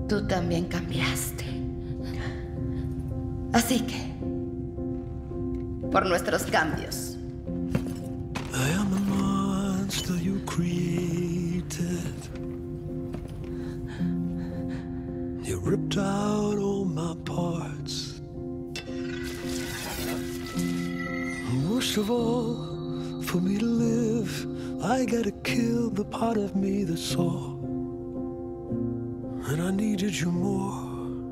Tú también cambiaste. Así que, por nuestros cambios. I am a monster you created. You ripped out all my parts. And worst of all, for me to live, I gotta kill the part of me that saw. And I needed you more.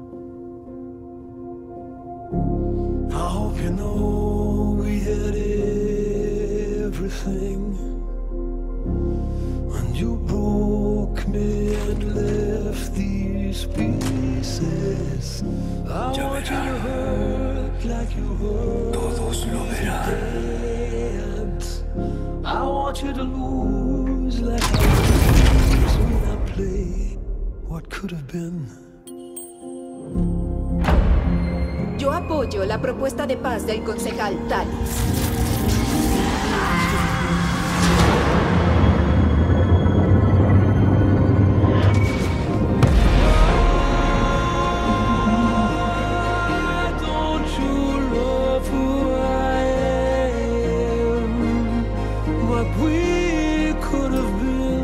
I hope you know we had everything when you broke me and left these pieces. I Ya want you to verán. hurt like you hurt. Todos lo verán. I want you to lose like I lose when I play what could have been. Yo apoyo la propuesta de paz del concejal Talis. We could have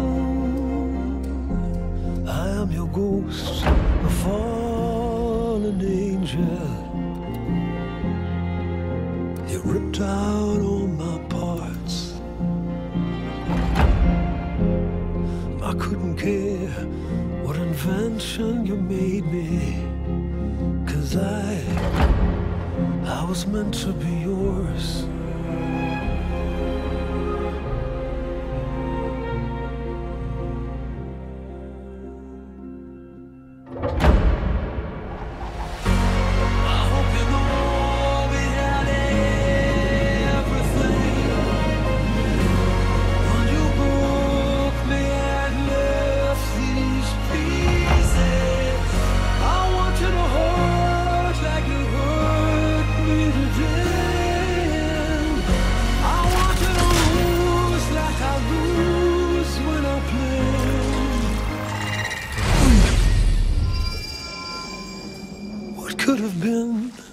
been. I am your ghost, a fallen angel. You ripped out all my parts. I couldn't care what invention you made me, 'cause I was meant to be yours. Could have been.